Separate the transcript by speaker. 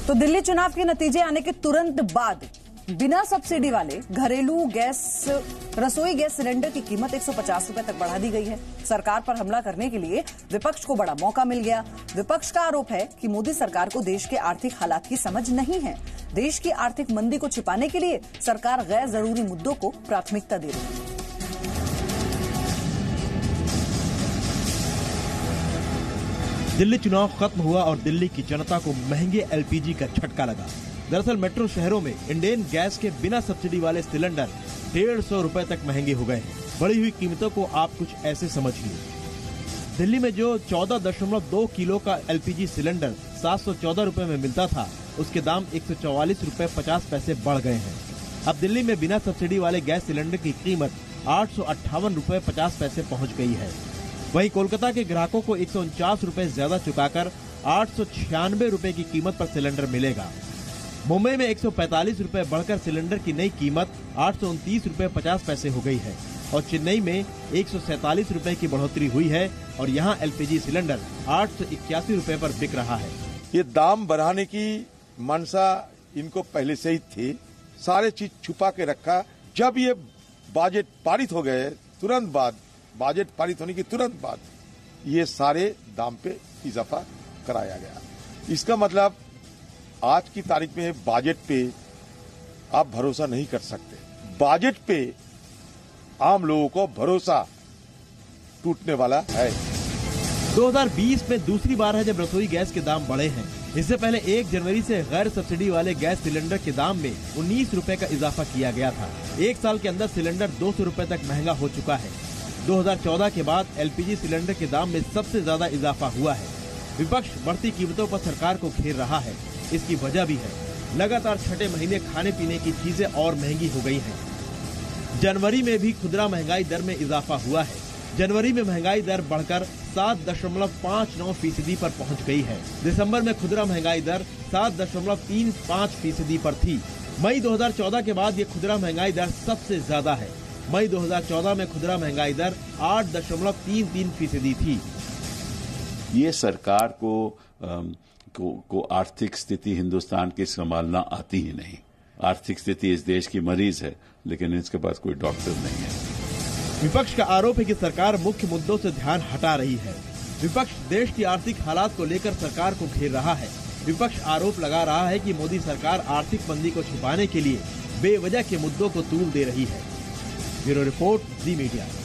Speaker 1: तो दिल्ली चुनाव के नतीजे आने के तुरंत बाद बिना सब्सिडी वाले घरेलू गैस रसोई गैस सिलेंडर की कीमत 150 रुपए तक बढ़ा दी गई है। सरकार पर हमला करने के लिए विपक्ष को बड़ा मौका मिल गया। विपक्ष का आरोप है कि मोदी सरकार को देश के आर्थिक हालात की समझ नहीं है। देश की आर्थिक मंदी को छिपाने के लिए सरकार गैर जरूरी मुद्दों को प्राथमिकता दे रही है।
Speaker 2: दिल्ली चुनाव खत्म हुआ और दिल्ली की जनता को महंगे एलपीजी का झटका लगा। दरअसल मेट्रो शहरों में इंडेन गैस के बिना सब्सिडी वाले सिलेंडर 150 रुपए तक महंगे हो गए हैं। बढ़ी हुई कीमतों को आप कुछ ऐसे समझिए। दिल्ली में जो 14.2 किलो का एलपीजी सिलेंडर 714 रुपए में मिलता था, उसके दाम 144 रुपए 50 पैसे बढ़ गए हैं। अब दिल्ली में बिना सब्सिडी वाले गैस सिलेंडर की कीमत 858 रुपए 50 पैसे पहुँच गई है। वहीं कोलकाता के ग्राहकों को 149 रुपए ज्यादा चुकाकर 896 रुपए की कीमत पर सिलेंडर मिलेगा। मुंबई में 145 रुपए बढ़कर सिलेंडर की नई कीमत 829 रुपए 50 पैसे हो गई है और चेन्नई में 147 रुपए की बढ़ोतरी हुई है और यहां एलपीजी सिलेंडर 881 रुपए पर बिक रहा है।
Speaker 3: ये दाम बढ़ाने की मंशा इनको पहले से ही थी। सारे चीज छुपा के रखा। जब ये बजट पारित हो गए, तुरंत बाद बजट पारित होने के तुरंत बाद ये सारे दाम पे इजाफा कराया गया। इसका मतलब आज की तारीख में बजट पे आप भरोसा नहीं कर सकते। बजट पे आम लोगों को भरोसा टूटने वाला है।
Speaker 2: 2020 में दूसरी बार है जब रसोई गैस के दाम बढ़े हैं। इससे पहले 1 जनवरी से गैर सब्सिडी वाले गैस सिलेंडर के दाम में 19 रुपए का इजाफा किया गया था। एक साल के अंदर सिलेंडर 200 रुपए तक महंगा हो चुका है। 2014 के बाद एलपीजी सिलेंडर के दाम में सबसे ज्यादा इजाफा हुआ है। विपक्ष बढ़ती कीमतों पर सरकार को घेर रहा है। इसकी वजह भी है, लगातार छठे महीने खाने पीने की चीजें और महंगी हो गई हैं। जनवरी में भी खुदरा महंगाई दर में इजाफा हुआ है। जनवरी में महंगाई दर बढ़कर 7.59% पर पहुंच गई है। दिसंबर में खुदरा महंगाई दर 7.35% पर थी। मई 2014 के बाद ये खुदरा महंगाई दर सबसे ज्यादा है। मई 2014 में खुदरा महंगाई दर 8.33% थी।
Speaker 4: ये सरकार को आर्थिक स्थिति हिंदुस्तान की संभालना आती ही नहीं। आर्थिक स्थिति इस देश की मरीज है, लेकिन इसके पास कोई डॉक्टर नहीं है।
Speaker 2: विपक्ष का आरोप है कि सरकार मुख्य मुद्दों से ध्यान हटा रही है। विपक्ष देश की आर्थिक हालात को लेकर सरकार को घेर रहा है। विपक्ष आरोप लगा रहा है कि मोदी सरकार आर्थिक मंदी को छिपाने के लिए बेवजह के मुद्दों को तूल दे रही है। Bureau report, Zee media.